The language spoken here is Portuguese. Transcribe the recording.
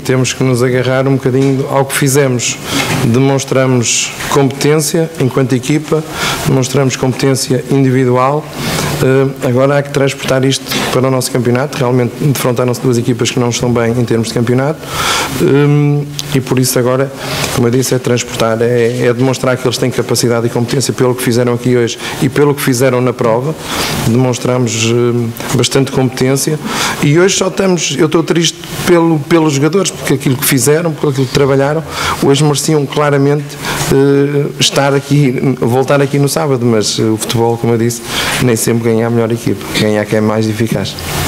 Temos que nos agarrar um bocadinho ao que fizemos. Demonstramos competência enquanto equipa, demonstramos competência individual. Agora há que transportar isto para o nosso campeonato. Realmente defrontaram-se duas equipas que não estão bem em termos de campeonato, e por isso agora, como eu disse, é transportar, é demonstrar que eles têm capacidade e competência pelo que fizeram aqui hoje e pelo que fizeram na prova. Demonstramos bastante competência e hoje só estamos, eu estou triste pelos jogadores, porque aquilo que fizeram, por aquilo que trabalharam, hoje mereciam claramente estar aqui, voltar aqui no sábado, mas o futebol, como eu disse, nem sempre ganha a melhor equipa, ganha a que é mais eficaz.